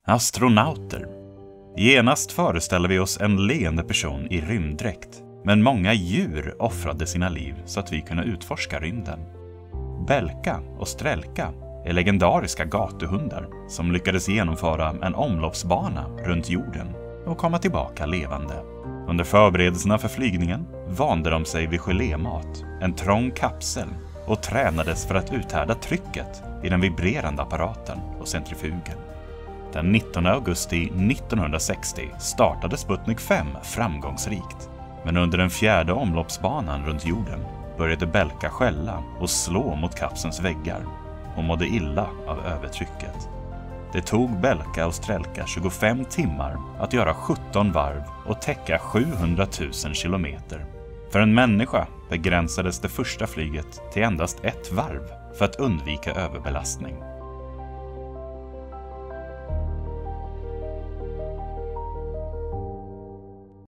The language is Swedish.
Astronauter. Genast föreställer vi oss en leende person i rymddräkt. Men många djur offrade sina liv så att vi kunde utforska rymden. Belka och Strelka är legendariska gatuhundar som lyckades genomföra en omloppsbana runt jorden och komma tillbaka levande. Under förberedelserna för flygningen vande de sig vid gelémat, en trång kapsel, och tränades för att uthärda trycket i den vibrerande apparaten och centrifugen. Den 19 augusti 1960 startade Sputnik 5 framgångsrikt. Men under den fjärde omloppsbanan runt jorden började Belka skälla och slå mot kapselns väggar. Hon mådde illa av övertrycket. Det tog Belka och Strelka 25 timmar att göra 17 varv och täcka 700 000 kilometer. För en människa begränsades det första flyget till endast ett varv för att undvika överbelastning.